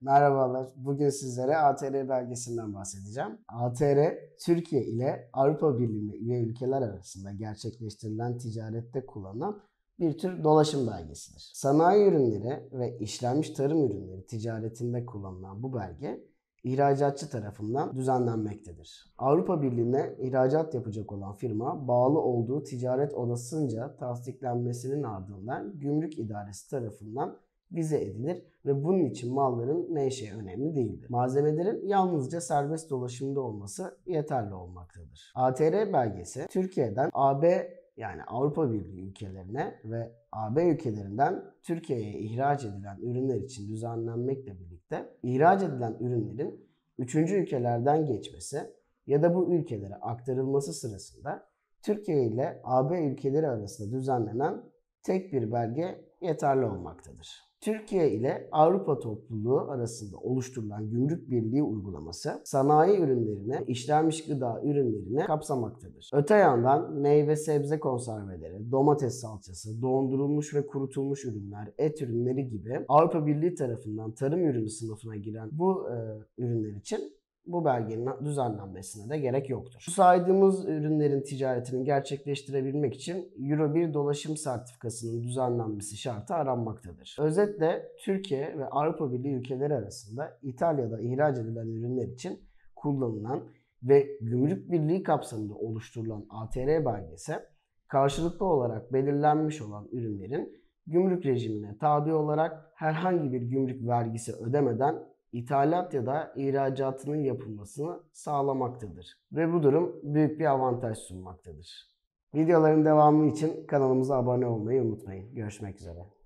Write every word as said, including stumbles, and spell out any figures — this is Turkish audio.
Merhabalar. Bugün sizlere A T R belgesinden bahsedeceğim. A T R, Türkiye ile Avrupa Birliği'ne üye ülkeler arasında gerçekleştirilen ticarette kullanılan bir tür dolaşım belgesidir. Sanayi ürünleri ve işlenmiş tarım ürünleri ticaretinde kullanılan bu belge, ihracatçı tarafından düzenlenmektedir. Avrupa Birliği'ne ihracat yapacak olan firma, bağlı olduğu ticaret odasınca tasdiklenmesinin ardından Gümrük İdaresi tarafından vize edilir ve bunun için malların menşei önemli değildir. Malzemelerin yalnızca serbest dolaşımda olması yeterli olmaktadır. A T R belgesi Türkiye'den A B yani Avrupa Birliği ülkelerine ve A B ülkelerinden Türkiye'ye ihraç edilen ürünler için düzenlenmekle birlikte ihraç edilen ürünlerin üçüncü ülkelerden geçmesi ya da bu ülkelere aktarılması sırasında Türkiye ile A B ülkeleri arasında düzenlenen tek bir belge yeterli olmaktadır. Türkiye ile Avrupa Topluluğu arasında oluşturulan gümrük birliği uygulaması sanayi ürünlerine, işlenmiş gıda ürünlerine kapsamaktadır. Öte yandan meyve sebze konserveleri, domates salçası, dondurulmuş ve kurutulmuş ürünler, et ürünleri gibi Avrupa Birliği tarafından tarım ürünü sınıfına giren bu e, ürünler için bu belgenin düzenlenmesine de gerek yoktur. Bu saydığımız ürünlerin ticaretini gerçekleştirebilmek için Euro bir dolaşım sertifikasının düzenlenmesi şartı aranmaktadır. Özetle Türkiye ve Avrupa Birliği ülkeleri arasında İtalya'da ihraç edilen ürünler için kullanılan ve gümrük birliği kapsamında oluşturulan A T R belgesi, karşılıklı olarak belirlenmiş olan ürünlerin gümrük rejimine tabi olarak herhangi bir gümrük vergisi ödemeden İthalat ya da ihracatının yapılmasını sağlamaktadır. Ve bu durum büyük bir avantaj sunmaktadır. Videoların devamı için kanalımıza abone olmayı unutmayın. Görüşmek üzere.